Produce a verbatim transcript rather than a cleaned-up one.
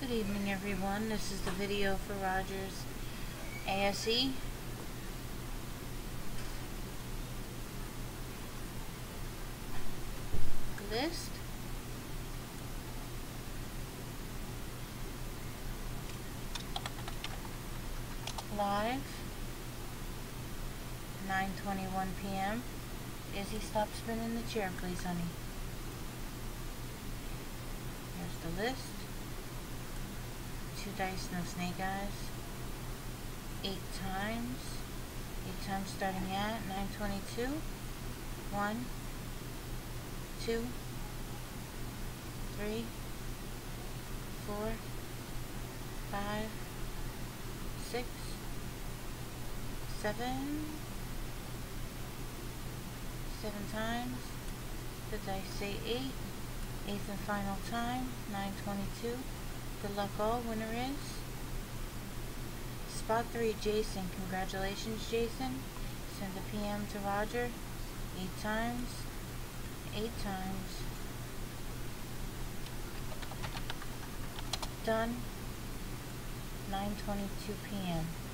Good evening, everyone. This is the video for Roger's A S E. List. Live. nine twenty-one p m Izzy, stop spinning the chair, please, honey. Here's the list. Two dice, no snake eyes. Eight times. Eight times starting at nine twenty-two. One, two, three, four, five, six, seven. Seven times. The dice say eight. Eighth and final time, nine twenty-two. Good luck all. Winner is Spot three, Jason. Congratulations, Jason. Send a P M to Roger. Eight times. Eight times. Done. nine twenty-two p m